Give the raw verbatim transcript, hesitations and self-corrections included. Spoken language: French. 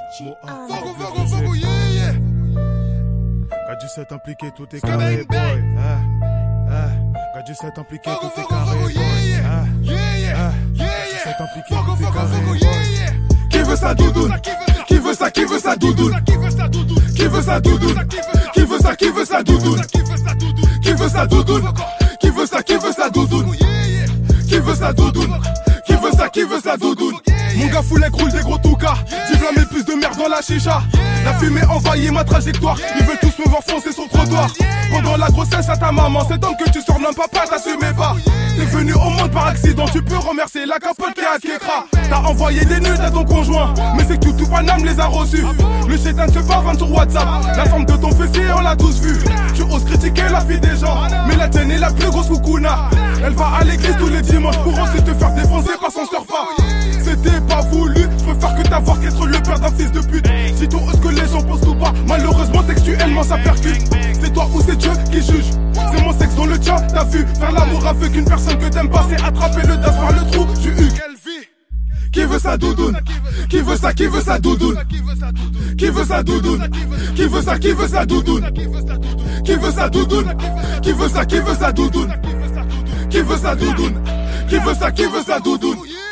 Fogo, fogo, fogo, yeah, yeah. Quand du sept impliqué, tout est carré, boy. Ah, ah. Quand du sept impliqué, tout est carré, boy. Ah, Yeah, yeah, ah. yeah, Quand du yeah. sept impliqué, Fogo, tout est fogo, carré, fogo, boy. yeah, yeah. Qui veut sa doudoune? Qui veut ça, qui veut sa doudoune? Qui veut sa doudoune? Qui veut sa doudoune? Qui veut ça, qui veut sa doudoune? Qui veut sa doudoune? Qui veut sa doudoune? Qui veut ça, qui veut sa doudoune? Yeah, yeah. Qui veut sa doudoune? Qui veut ça, qui veut sa doudoune? Mon gars fout les roule des gros toukas. J'ai blâmé plus de merde dans la chicha. La fumée envahit ma trajectoire. Ils veulent tous me voir foncer sur le trottoir. Pendant la grossesse à ta maman, cet homme que tu surnommes papa, t'assumais pas. T'es venu au monde par accident, tu peux remercier la capote qui a Kékra. T'as envoyé des nudes à ton conjoint, mais c'est que tout, tout Paname les a reçus. Le chétan se pavane sur WhatsApp. La forme de ton fessier, on l'a tous vu. Tu oses critiquer la fille des gens, mais la tienne est la plus grosse Fukuna. Elle va à l'église tous les dimanches pour ensuite te faire défoncer par son surfa. C'était pas voulu, je préfère que t'avoir qu'être le père d'un fils de pute. Si toi ose que les gens pensent ou pas, malheureusement textuellement ça percute. C'est toi ou c'est Dieu qui juge. C'est mon sexe dans le tien, t'as vu. Faire l'amour avec une personne que t'aimes pas, c'est attraper le das par le trou du huc. Qui veut sa doudoune? Qui veut ça, qui veut sa doudoune? Qui veut sa doudoune? Qui veut ça, qui veut sa doudoune? Qui veut sa doudoune? Qui veut ça, qui veut sa doudoune? Qui veut sa doudoune? Qui veut ça, qui veut sa doudoune?